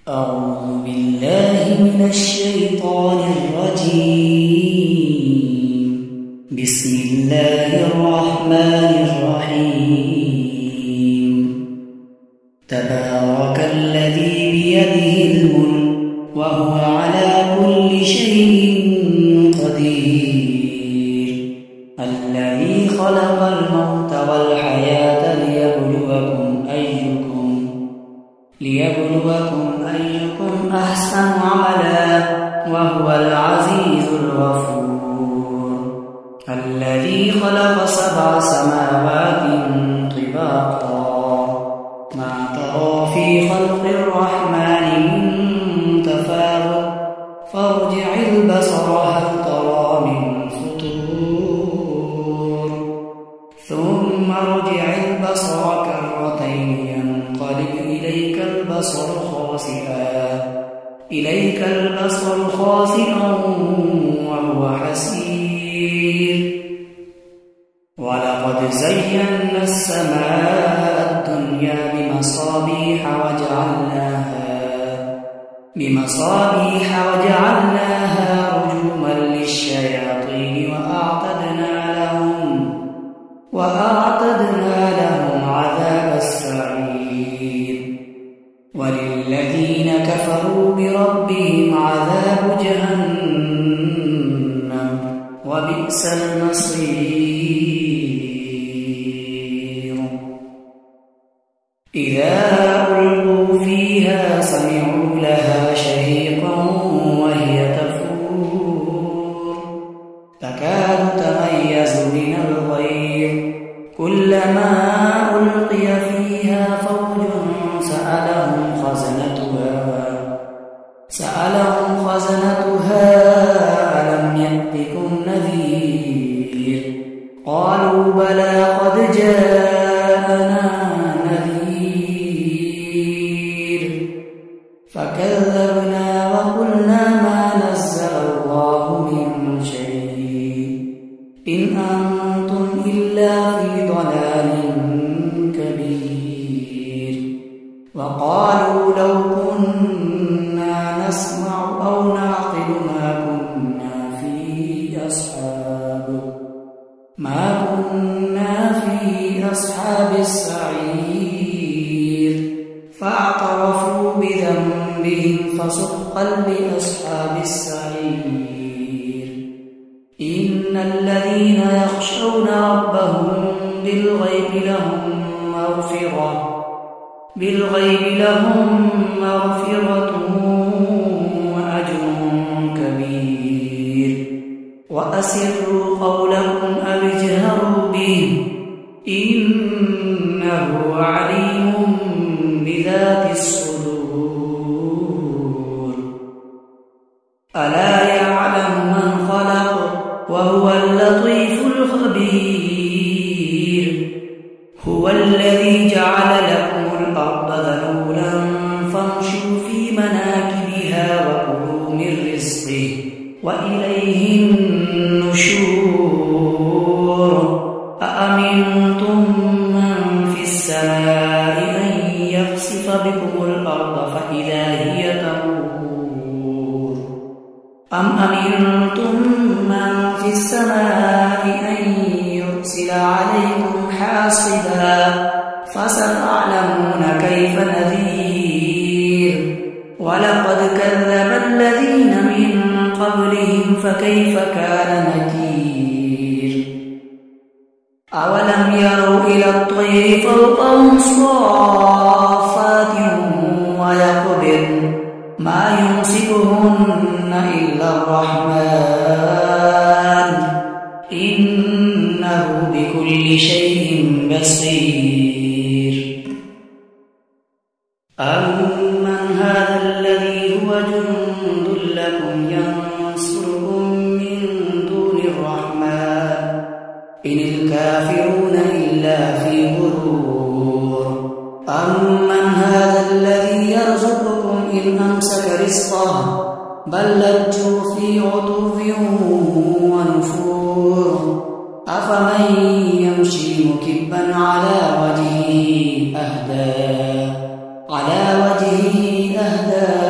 أعوذ بالله من الشيطان الرجيم. بسم الله الرحمن الرحيم. تبارك الذي بيده الملك وهو على كل شيء قدير. الذي خلق الموت والحياة ليبلوكم أيكم أحسن عملا وهو العزيز الغفور. الذي خلق 7 سماوات طباقا ما ترى في خلق الرحمن من تفاوت فارجع البصر هل ترى من فطور ثم ارجع البصر كرتين ينقلب إليك البصر خاسئا وهو حسير. ولقد زينا السماء الدنيا بمصابيح وجعلناها رجوما للشياطين وأعتدنا لهم عذاب السعير. وللذين كفروا بربهم عذاب جهنم وبئس المصير. إذا ألقوا فيها سمعوا لها شهيقا وهي تفور تكاد تميز من الغيظ كلما ألقي فيها فوج سألهم خزنتها ألم يأتكم نذير قالوا بلى قد جاءنا نذير فكذبنا وقلنا ما نزل الله من شيء إن أنتم إلا في ضلال كبير. وقالوا لو كنا نسمع أو نعقل ما كنا في أصحاب السعير. فاعترفوا بذنبهم فسحقا لأصحاب السعير. إن الذين يخشون ربهم بالغيب لهم مغفرة وأجر كبير. وأسروا قولكم أو اجهروا به إنه عليم بذات الصدور. ألا يعلم من خلق وهو اللطيف الخبير. هو الذي جعل لكم الأرض ذلولا فامشوا في مناكبها وكلوا من رزقه وإليه النشور. أأمنتم من في السماء أن يخسف بكم الأرض فإذا هي تمور أم أمنتم من في السماء أن يرسل عليكم حاصبا فستعلمون كيف نذير. ولقد كذب الذين من قبلهم فكيف كان نكير. أولم يروا إلى الطير فوقهم صافات ويقبضن ما يمسكهن إلا الرحمن إنه بكل شيء بصير. أمن هذا الذي هو جند لكم ينصركم من دون الرحمن إن الكافرون إلا في غرور. أمن هذا الذي يرزقكم إن أمسك رزقه بل لجوا في عتو ونفور. أفمن يمشي مكبا على وجهه أهدى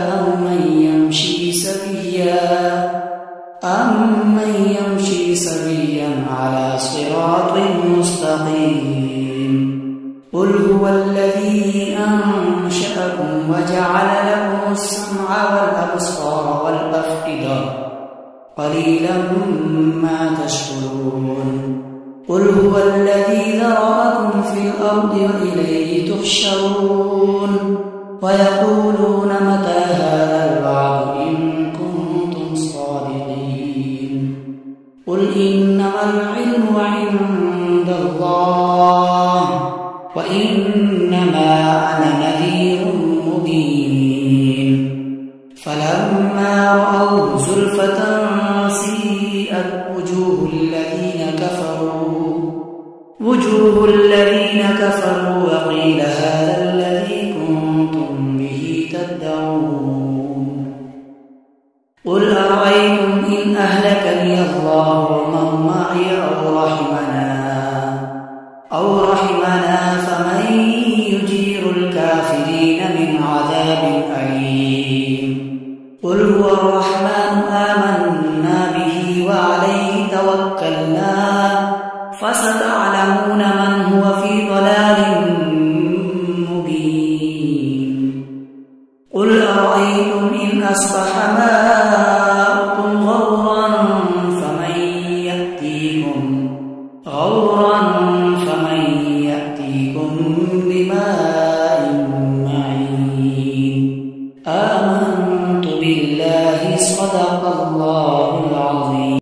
وجعل لكم السمع والأبصار والأفئدة قليلا ما تشكرون قل هو الذي ذرأكم في الأرض وإليه تحشرون ويقولون متى هذا الوعد إن كنتم صادقين قل إنما العلم عند الله وإنما أنا نذير مبين فلما رأوه زلفة سيئت وجوه الذين كفروا وقيل هذا الذي كنتم به تدعون قل أرأيتم إن أهلكني الله ومن معي أو رحمنا فمن يجير الكافرين من عذاب أليم قل هو الرحمن آمنا به وعليه توكلنا فستعلمون من هو في ضلال مبين قل أرأيتم إن أصبح ماؤكم غورا فمن يأتيكم